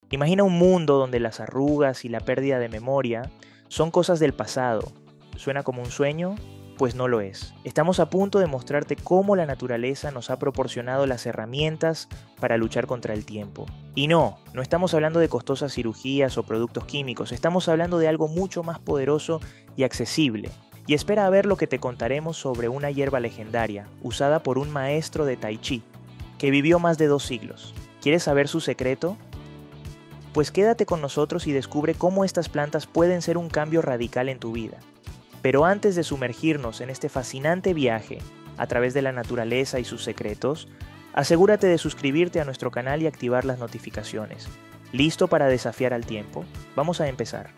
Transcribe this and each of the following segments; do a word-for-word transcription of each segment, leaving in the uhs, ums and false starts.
Imagina un mundo donde las arrugas y la pérdida de memoria son cosas del pasado. ¿Suena como un sueño? Pues no lo es. Estamos a punto de mostrarte cómo la naturaleza nos ha proporcionado las herramientas para luchar contra el tiempo. Y no, no estamos hablando de costosas cirugías o productos químicos, estamos hablando de algo mucho más poderoso y accesible. Y espera a ver lo que te contaremos sobre una hierba legendaria, usada por un maestro de Tai Chi, que vivió más de dos siglos. ¿Quieres saber su secreto? Pues quédate con nosotros y descubre cómo estas plantas pueden ser un cambio radical en tu vida. Pero antes de sumergirnos en este fascinante viaje a través de la naturaleza y sus secretos, asegúrate de suscribirte a nuestro canal y activar las notificaciones. ¿Listo para desafiar al tiempo? Vamos a empezar.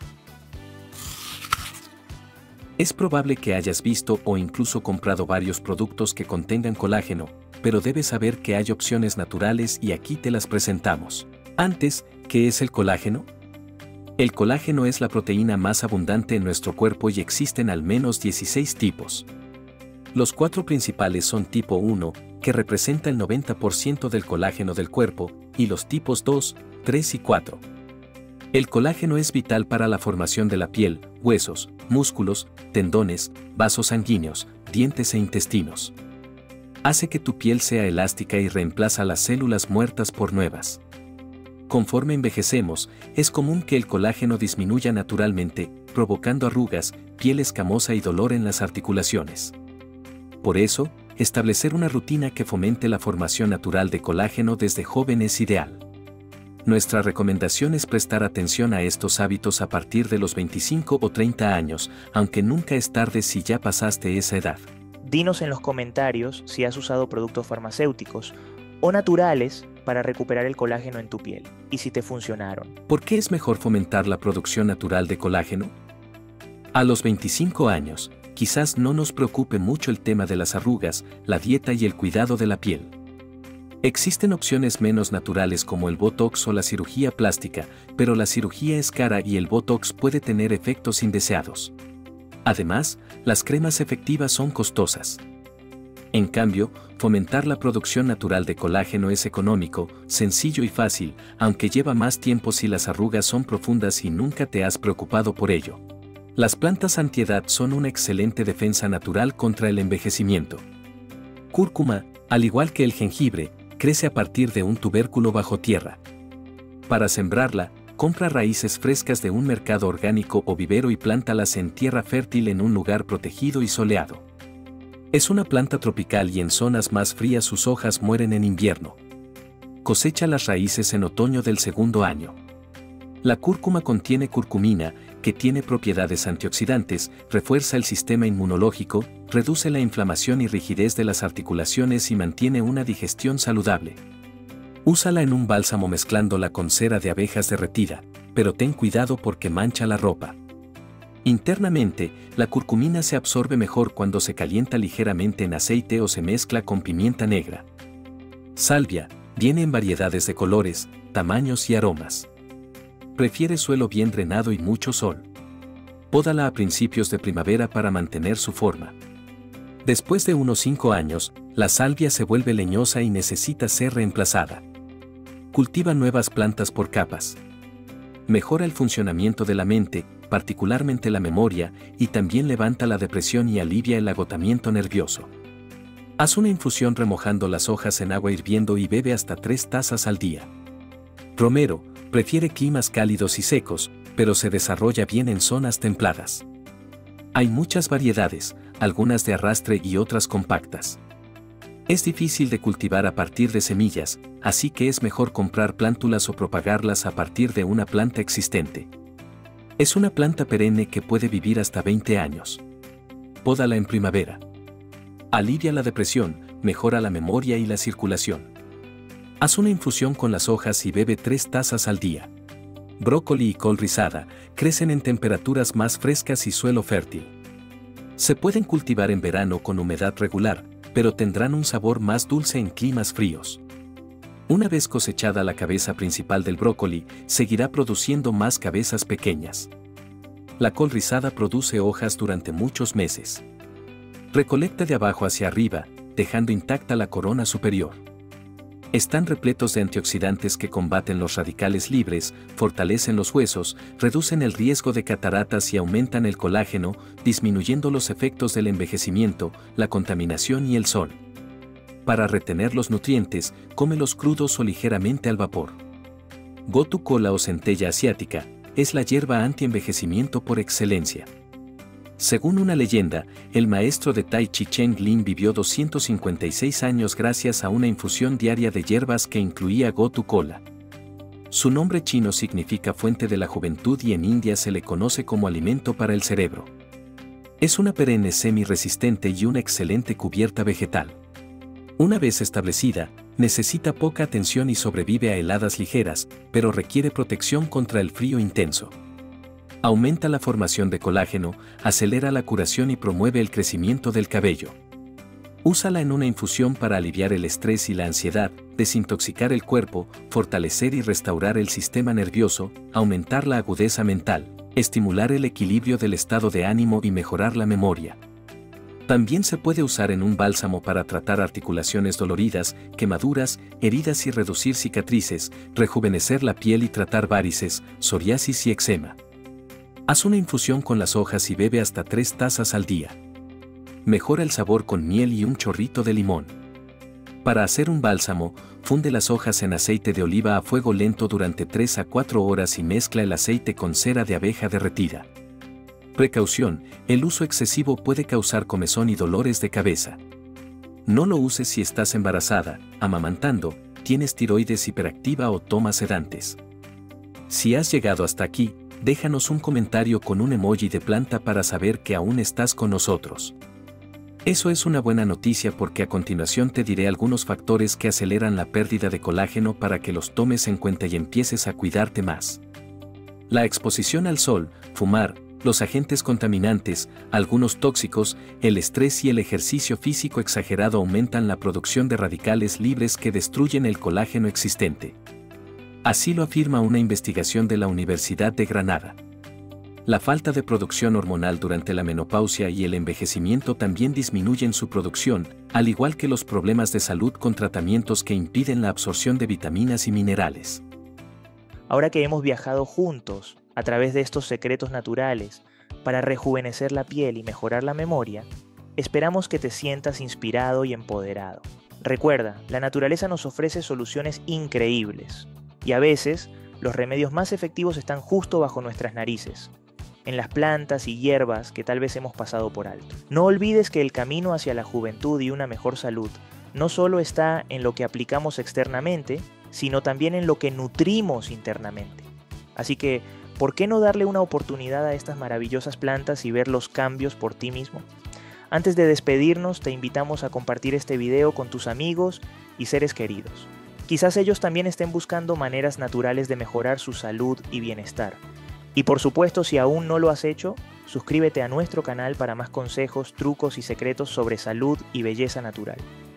Es probable que hayas visto o incluso comprado varios productos que contengan colágeno, pero debes saber que hay opciones naturales y aquí te las presentamos. Antes, ¿qué es el colágeno? El colágeno es la proteína más abundante en nuestro cuerpo y existen al menos dieciséis tipos. Los cuatro principales son tipo uno, que representa el noventa por ciento del colágeno del cuerpo, y los tipos dos, tres y cuatro. El colágeno es vital para la formación de la piel, huesos, músculos, tendones, vasos sanguíneos, dientes e intestinos. Hace que tu piel sea elástica y reemplaza las células muertas por nuevas. Conforme envejecemos, es común que el colágeno disminuya naturalmente, provocando arrugas, piel escamosa y dolor en las articulaciones. Por eso, establecer una rutina que fomente la formación natural de colágeno desde joven es ideal. Nuestra recomendación es prestar atención a estos hábitos a partir de los veinticinco o treinta años, aunque nunca es tarde si ya pasaste esa edad. Dinos en los comentarios si has usado productos farmacéuticos o naturales para recuperar el colágeno en tu piel y si te funcionaron. ¿Por qué es mejor fomentar la producción natural de colágeno? A los veinticinco años, quizás no nos preocupe mucho el tema de las arrugas, la dieta y el cuidado de la piel. Existen opciones menos naturales como el Botox o la cirugía plástica, pero la cirugía es cara y el Botox puede tener efectos indeseados. Además, las cremas efectivas son costosas. En cambio, fomentar la producción natural de colágeno es económico, sencillo y fácil, aunque lleva más tiempo si las arrugas son profundas y nunca te has preocupado por ello. Las plantas antiedad son una excelente defensa natural contra el envejecimiento. Cúrcuma, al igual que el jengibre, crece a partir de un tubérculo bajo tierra. Para sembrarla, compra raíces frescas de un mercado orgánico o vivero y plántalas en tierra fértil en un lugar protegido y soleado. Es una planta tropical y en zonas más frías sus hojas mueren en invierno. Cosecha las raíces en otoño del segundo año. La cúrcuma contiene curcumina, que tiene propiedades antioxidantes, refuerza el sistema inmunológico, reduce la inflamación y rigidez de las articulaciones y mantiene una digestión saludable. Úsala en un bálsamo mezclándola con cera de abejas derretida, pero ten cuidado porque mancha la ropa. Internamente, la curcumina se absorbe mejor cuando se calienta ligeramente en aceite o se mezcla con pimienta negra. Salvia, viene en variedades de colores, tamaños y aromas. Prefiere suelo bien drenado y mucho sol. Pódala a principios de primavera para mantener su forma. Después de unos cinco años, la salvia se vuelve leñosa y necesita ser reemplazada. Cultiva nuevas plantas por capas. Mejora el funcionamiento de la mente, particularmente la memoria, y también levanta la depresión y alivia el agotamiento nervioso. Haz una infusión remojando las hojas en agua hirviendo y bebe hasta tres tazas al día. Romero, prefiere climas cálidos y secos, pero se desarrolla bien en zonas templadas. Hay muchas variedades, algunas de arrastre y otras compactas. Es difícil de cultivar a partir de semillas, así que es mejor comprar plántulas o propagarlas a partir de una planta existente. Es una planta perenne que puede vivir hasta veinte años. Pódala en primavera. Alivia la depresión, mejora la memoria y la circulación. Haz una infusión con las hojas y bebe tres tazas al día. Brócoli y col rizada crecen en temperaturas más frescas y suelo fértil. Se pueden cultivar en verano con humedad regular, pero tendrán un sabor más dulce en climas fríos. Una vez cosechada la cabeza principal del brócoli, seguirá produciendo más cabezas pequeñas. La col rizada produce hojas durante muchos meses. Recolecta de abajo hacia arriba, dejando intacta la corona superior. Están repletos de antioxidantes que combaten los radicales libres, fortalecen los huesos, reducen el riesgo de cataratas y aumentan el colágeno, disminuyendo los efectos del envejecimiento, la contaminación y el sol. Para retener los nutrientes, cómelos crudos o ligeramente al vapor. Gotu kola o centella asiática es la hierba anti-envejecimiento por excelencia. Según una leyenda, el maestro de Tai Chi Cheng Lin vivió doscientos cincuenta y seis años gracias a una infusión diaria de hierbas que incluía Gotu kola. Su nombre chino significa fuente de la juventud y en India se le conoce como alimento para el cerebro. Es una perenne semi-resistente y una excelente cubierta vegetal. Una vez establecida, necesita poca atención y sobrevive a heladas ligeras, pero requiere protección contra el frío intenso. Aumenta la formación de colágeno, acelera la curación y promueve el crecimiento del cabello. Úsala en una infusión para aliviar el estrés y la ansiedad, desintoxicar el cuerpo, fortalecer y restaurar el sistema nervioso, aumentar la agudeza mental, estimular el equilibrio del estado de ánimo y mejorar la memoria. También se puede usar en un bálsamo para tratar articulaciones doloridas, quemaduras, heridas y reducir cicatrices, rejuvenecer la piel y tratar varices, psoriasis y eczema. Haz una infusión con las hojas y bebe hasta tres tazas al día. Mejora el sabor con miel y un chorrito de limón. Para hacer un bálsamo, funde las hojas en aceite de oliva a fuego lento durante tres a cuatro horas y mezcla el aceite con cera de abeja derretida. Precaución, el uso excesivo puede causar comezón y dolores de cabeza. No lo uses si estás embarazada, amamantando, tienes tiroides hiperactiva o tomas sedantes. Si has llegado hasta aquí, déjanos un comentario con un emoji de planta para saber que aún estás con nosotros. Eso es una buena noticia porque a continuación te diré algunos factores que aceleran la pérdida de colágeno para que los tomes en cuenta y empieces a cuidarte más. La exposición al sol, fumar, los agentes contaminantes, algunos tóxicos, el estrés y el ejercicio físico exagerado aumentan la producción de radicales libres que destruyen el colágeno existente. Así lo afirma una investigación de la Universidad de Granada. La falta de producción hormonal durante la menopausia y el envejecimiento también disminuyen su producción, al igual que los problemas de salud con tratamientos que impiden la absorción de vitaminas y minerales. Ahora que hemos viajado juntos a través de estos secretos naturales para rejuvenecer la piel y mejorar la memoria, esperamos que te sientas inspirado y empoderado. Recuerda, la naturaleza nos ofrece soluciones increíbles. Y a veces, los remedios más efectivos están justo bajo nuestras narices, en las plantas y hierbas que tal vez hemos pasado por alto. No olvides que el camino hacia la juventud y una mejor salud no solo está en lo que aplicamos externamente, sino también en lo que nutrimos internamente. Así que, ¿por qué no darle una oportunidad a estas maravillosas plantas y ver los cambios por ti mismo? Antes de despedirnos, te invitamos a compartir este video con tus amigos y seres queridos. Quizás ellos también estén buscando maneras naturales de mejorar su salud y bienestar. Y por supuesto, si aún no lo has hecho, suscríbete a nuestro canal para más consejos, trucos y secretos sobre salud y belleza natural.